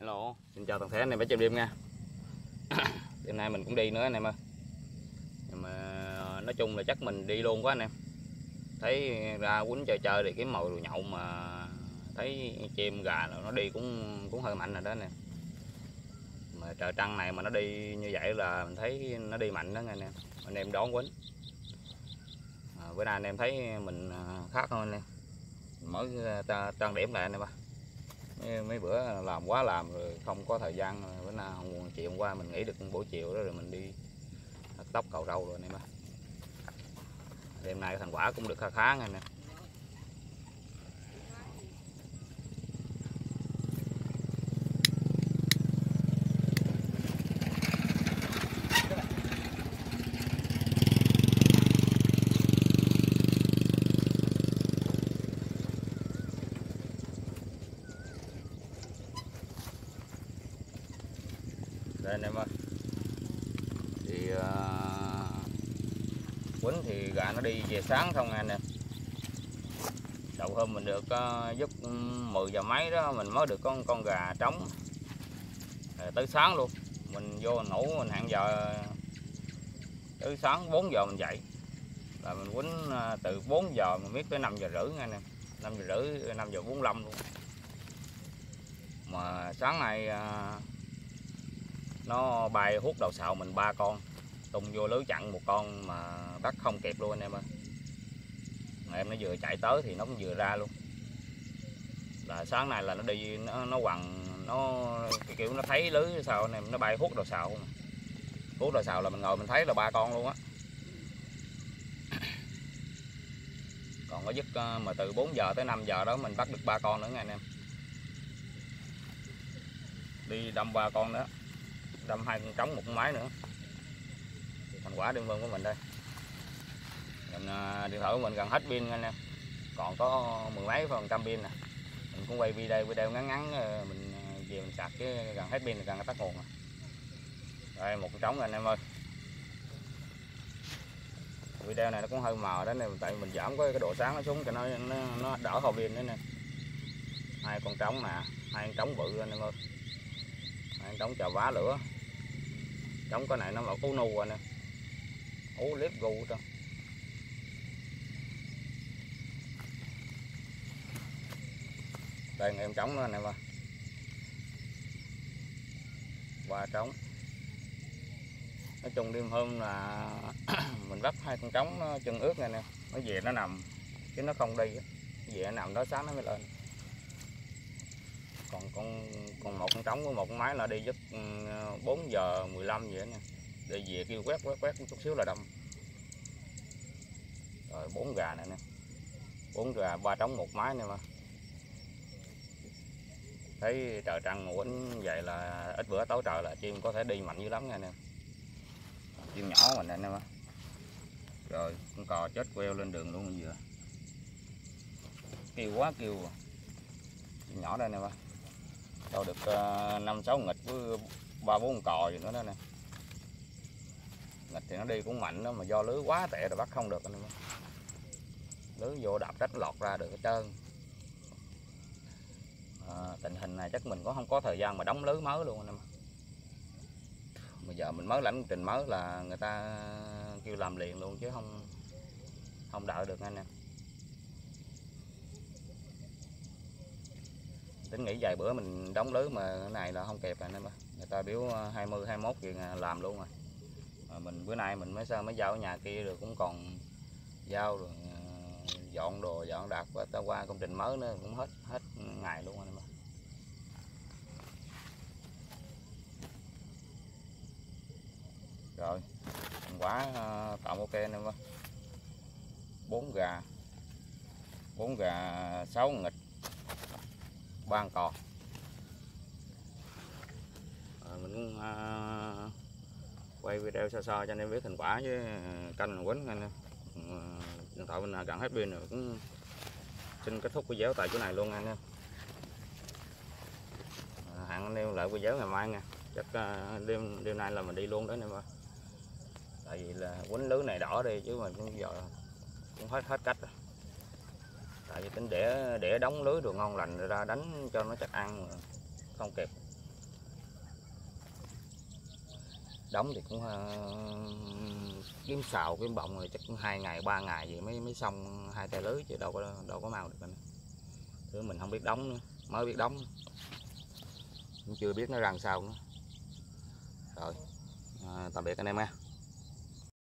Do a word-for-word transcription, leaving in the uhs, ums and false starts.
Hello, xin chào toàn thể anh em ở trong đêm nha. Đêm nay mình cũng đi nữa anh em ơi. Nhưng mà nói chung là chắc mình đi luôn quá anh em. Thấy ra quýnh chơi chơi thì kiếm mồi đồ nhậu mà thấy chim gà là nó đi cũng cũng hơi mạnh rồi đó anh em. Mà trời trăng này mà nó đi như vậy là mình thấy nó đi mạnh đó anh em. Anh em đón quýnh. À, bữa nay anh em thấy mình khác hơn anh em. Mới trang điểm lại anh em ơi. Mấy, mấy bữa làm quá làm rồi không có thời gian, bữa nào chiều hôm qua mình nghỉ được buổi chiều đó rồi mình đi hớt tóc cạo râu rồi anh em. Đêm nay thành quả cũng được khá khá anh em. Đây anh em ơi, thì uh, quýnh thì gà nó đi về sáng không anh em. Đầu hôm mình được uh, giúp mười giờ mấy đó mình mới được con con gà trống rồi tới sáng luôn. Mình vô mình ngủ mình hẹn giờ tới sáng bốn giờ mình dậy là mình quýnh uh, từ bốn giờ mình biết tới năm giờ rưỡi anh em, năm giờ rưỡi năm giờ bốn mươi lăm luôn. Mà sáng nay uh, nó bay hút đầu sào mình ba con, tung vô lưới chặn một con mà bắt không kịp luôn anh em ơi. Mà em nó vừa chạy tới thì nó cũng vừa ra luôn. Là sáng nay là nó đi nó nó quằn nó kiểu nó thấy lưới sao anh em, nó bay hút đầu sào. Hút đầu sào là mình ngồi mình thấy là ba con luôn á. Còn có dứt mà từ bốn giờ tới năm giờ đó mình bắt được ba con nữa nha anh em. Đi đâm ba con nữa, đâm hai con trống một con máy nữa. Thành quả đêm vân của mình đây. Mình, điện thoại của mình gần hết pin anh em, còn có mười mấy phần trăm pin nè. Mình cũng quay video video ngắn ngắn mình về mình sạc cái gần hết pin là gần tắt nguồn rồi. Đây một con trống anh em ơi. Video này nó cũng hơi mờ đó nên tại mình giảm cái độ sáng nó xuống cho nó nó, nó đỡ hao pin nữa nè. Hai con trống nè, hai con trống bự anh em ơi. Hai con trống chào vá lửa. Trống cái này nó là ú nu anh em. Ú liếp gu đó. Đây em trống nữa anh em ơi. Ba trống. Nói chung đêm hôm là mình bắt hai con trống nó chân ướt anh em. Nó về nó nằm chứ nó không đi. Về nó nằm đó sáng nó mới lên. Còn con còn một con trống với một con máy là đi giấc bốn giờ mười lăm vậy nè. Đi về kêu quét quét quét chút xíu là đâm. Rồi bốn gà này nè. Bốn gà ba trống một máy nè mà. Thấy trời trăng mà quýnh vậy là ít bữa tối trời là chim có thể đi mạnh dữ lắm nha anh em. Chim nhỏ mình anh em ơi. Rồi con cò chết queo lên đường luôn vừa. Kêu quá kêu. Chim nhỏ đây anh em ơi. Đâu được năm sáu nghịch với ba bốn con cò gì nữa đó nè. Nghịch thì nó đi cũng mạnh đó mà do lưới quá tệ rồi bắt không được anh em ơi. Lưới vô đạp trách lọt ra được hết trơn. À, tình hình này chắc mình cũng không có thời gian mà đóng lưới mới luôn anh em. Bây giờ mình mới lãnh trình mới là người ta kêu làm liền luôn chứ không không đợi được anh em. Tính nghĩ vài bữa mình đóng lưới mà cái này là không kịp anh em ơi. Người ta biểu hai mươi hai mươi mốt gì làm luôn rồi. Mà mình bữa nay mình mới sao mới giao ở nhà kia rồi cũng còn giao rồi dọn đồ dọn đạc qua ta qua công trình mới nữa cũng hết hết ngày luôn anh em ơi. Rồi quả tạm ok anh em ơi. Bốn gà bốn gà sáu nghịch ba con cò. À, mình cũng uh, quay video so so cho anh em biết thành quả với canh quýnh anh em. Uh, điện thoại mình gần hết pin rồi cũng xin kết thúc video tại chỗ này luôn anh em. À, hẹn anh em lại video ngày mai nha. Chắc uh, đêm đêm nay là mình đi luôn đó anh em ơi. Tại vì là quýnh lưới này đỏ đi chứ mình cũng giờ cũng hết hết cách rồi. Tại vì tính để để đóng lưới đồ ngon lành ra đánh cho nó chắc ăn mà không kịp. đóng thì cũng uh, kiếm xào kiếm bọng rồi chắc cũng hai ngày ba ngày vậy mới mới xong hai tay lưới, chứ đâu có đâu có mau được anh. Thứ mình không biết đóng nữa, mới biết đóng cũng chưa biết nó ra làm sao nữa. Rồi à, tạm biệt anh em ha.